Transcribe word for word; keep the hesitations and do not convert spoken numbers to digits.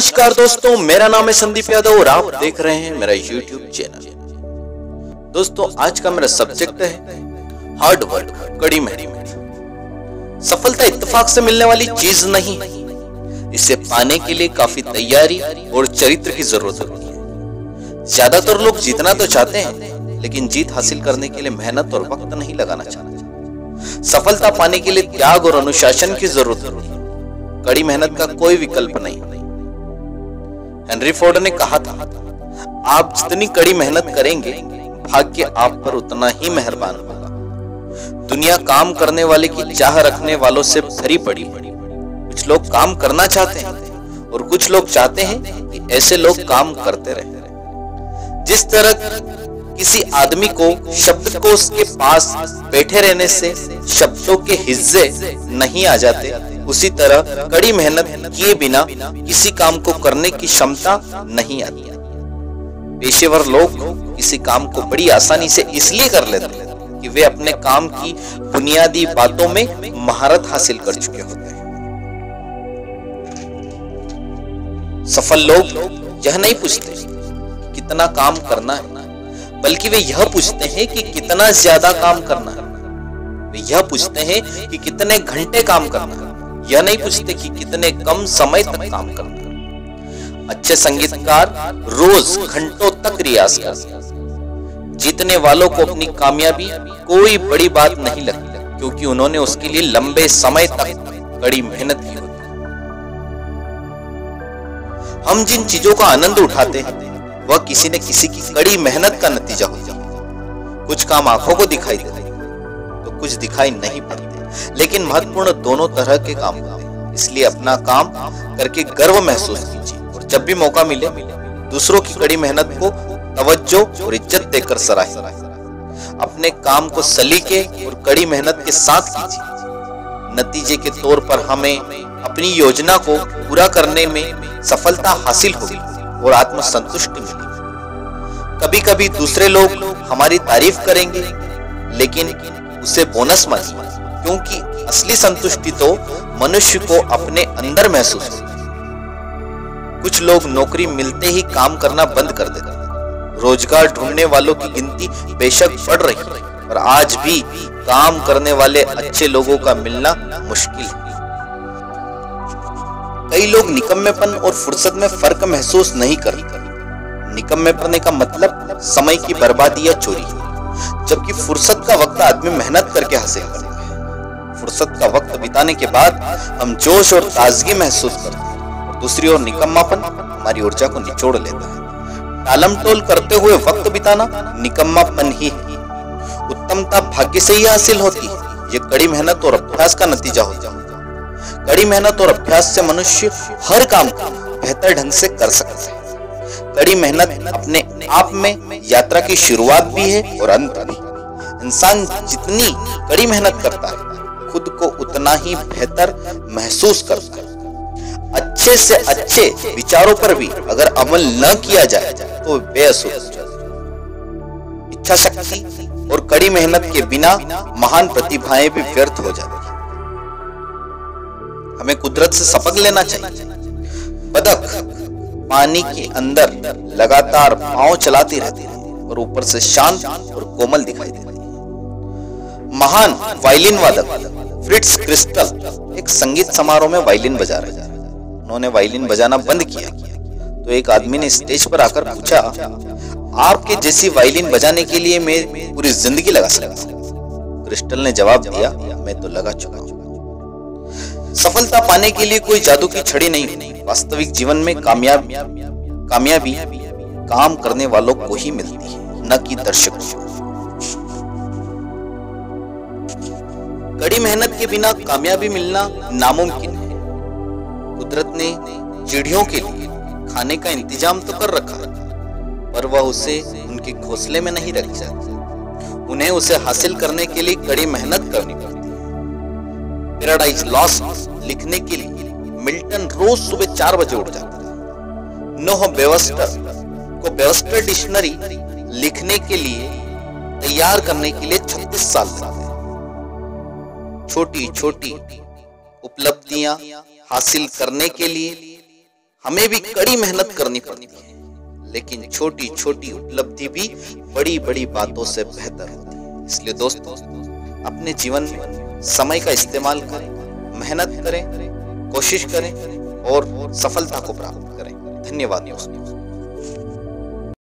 नमस्कार दोस्तों, मेरा नाम है संदीप यादव और आप देख रहे हैं मेरा यूट्यूब चैनल। दोस्तों, आज का मेरा सब्जेक्ट है हार्ड वर्क, कड़ी मेहनत। सफलता इत्तेफाक से मिलने वाली चीज नहीं, इसे पाने के लिए काफी तैयारी और चरित्र की जरूरत होती है। ज्यादातर लोग जीतना तो चाहते हैं, लेकिन जीत हासिल करने के लिए मेहनत और वक्त नहीं लगाना चाहते। सफलता पाने के लिए त्याग और अनुशासन की जरूरत होती है, कड़ी मेहनत का कोई विकल्प नहीं। हेनरी फोर्ड ने कहा था, आप जितनी कड़ी मेहनत करेंगे, भाग्य आप पर उतना ही मेहरबान होगा। दुनिया काम करने वाले की चाह रखने वालों से भरी पड़ी है। कुछ लोग काम करना चाहते हैं और कुछ लोग चाहते हैं कि ऐसे लोग काम करते रहें। जिस तरह किसी आदमी को शब्दकोश के पास बैठे रहने से शब्दों के हिज्जे नहीं आ जाते, उसी तरह कड़ी मेहनत किए बिना किसी काम को करने की क्षमता नहीं आती। पेशेवर लोग किसी काम को बड़ी आसानी से इसलिए कर लेते हैं कि वे अपने काम की बुनियादी बातों में महारत हासिल कर चुके होते हैं। सफल लोग यह नहीं पूछते कितना काम करना है, बल्कि वे यह पूछते हैं कि कितना ज्यादा काम करना है। वे यह पूछते हैं कि कितने घंटे काम करना है, यह नहीं पूछते कि कितने कम समय तक काम करना है। अच्छे संगीतकार रोज घंटों तक रियाज करते हैं। जीतने वालों को अपनी कामयाबी कोई बड़ी बात नहीं लगती, क्योंकि उन्होंने उसके लिए लंबे समय तक कड़ी मेहनत की होती है। हम जिन चीजों का आनंद उठाते हैं, वह किसी न किसी की कड़ी मेहनत का नतीजा होता है। कुछ काम आंखों को दिखाई देते हैं तो कुछ दिखाई नहीं पड़ते, लेकिन महत्वपूर्ण दोनों तरह के काम होते हैं। इसलिए अपना काम करके गर्व महसूस कीजिए और जब भी मौका मिले दूसरों की कड़ी मेहनत को तवज्जो और इज्जत देकर सराहें। अपने काम को सलीके और कड़ी मेहनत के साथ कीजिए। नतीजे के तौर पर हमें अपनी योजना को पूरा करने में सफलता हासिल होगी और आत्मसंतुष्टि मिलेगी। कभी कभी दूसरे लोग हमारी तारीफ करेंगे, लेकिन उसे बोनस मत कीजिए, क्योंकि असली संतुष्टि तो मनुष्य को अपने अंदर महसूस होती है। कुछ लोग नौकरी मिलते ही काम करना बंद कर देते हैं। रोजगार ढूंढने वालों की गिनती बेशक बढ़ रही है, पर आज भी काम करने वाले अच्छे लोगों का मिलना मुश्किल है। कई लोग निकम्मेपन और फुर्सत में फर्क महसूस नहीं करते। निकम्मेपन का मतलब समय की बर्बादी या चोरी है, जबकि फुर्सत का वक्त आदमी मेहनत करके हासिल करता है। फुर्सत का वक्त बिताने के बाद हम जोश और ताजगी महसूस करते हैं। दूसरी ओर निकम्मापन हमारी ऊर्जा को निचोड़ लेता है। टालम टोल करते हुए वक्त बिताना निकम्मापन ही है। उत्तमता भाग्य से ही हासिल होती है, यह कड़ी मेहनत और अभ्यास का नतीजा होता है। कड़ी मेहनत और अभ्यास से मनुष्य हर काम को बेहतर ढंग से कर सकता है। कड़ी मेहनत अपने आप में यात्रा की शुरुआत भी है और अंत भी। इंसान जितनी कड़ी मेहनत करता है, खुद को उतना ही बेहतर महसूस करता है। अच्छे से अच्छे विचारों पर भी अगर अमल न किया जाए तो बेअसर हो जाता है। इच्छा शक्ति और कड़ी मेहनत के बिना महान प्रतिभाएं भी व्यर्थ हो जाती है। हमें कुदरत से सबक लेना चाहिए। बतख पानी के अंदर लगातार पांव चलाती रहती है और ऊपर से शांत और कोमल दिखाई देती है। महान वायलिन वादक फ्रिट्ज क्रिस्टल एक संगीत समारोह में वायलिन बजा रहे थे। उन्होंने वायलिन बजाना बंद किया तो एक आदमी ने स्टेज पर आकर पूछा, आपके जैसी वायलिन बजाने के लिए मैं पूरी जिंदगी लगा सकता हूं। क्रिस्टल ने जवाब दिया, मैं तो लगा चुका हूं। सफलता पाने के लिए कोई जादू की छड़ी नहीं। वास्तविक जीवन में कामयाब कामयाबी काम करने वालों को ही मिलती है, न कि दर्शकों को। कड़ी मेहनत के बिना कामयाबी मिलना नामुमकिन है। कुदरत ने चिड़ियों के लिए खाने का इंतजाम तो कर रखा है, पर वह उसे उनके घोंसले में नहीं रख जाती। उन्हें उसे हासिल करने के लिए कड़ी मेहनत करनी पड़ती है। पैराडाइज लॉस्ट लिखने के लिए मिल्टन रोज सुबह चार बजे उठ जाता है। नोह बेवस्टर को बेवस्टर डिक्शनरी लिखने के लिए तैयार करने के लिए छत्तीस साल लगते हैं। छोटी छोटी उपलब्धियां हासिल करने के लिए हमें भी कड़ी मेहनत करनी पड़ती है, लेकिन छोटी छोटी उपलब्धि भी बड़ी बड़ी बातों से बेहतर होती है। इसलिए दोस्तों, अपने जीवन में समय का इस्तेमाल करें, मेहनत करें, कोशिश करें और सफलता को प्राप्त करें। धन्यवाद दोस्तों।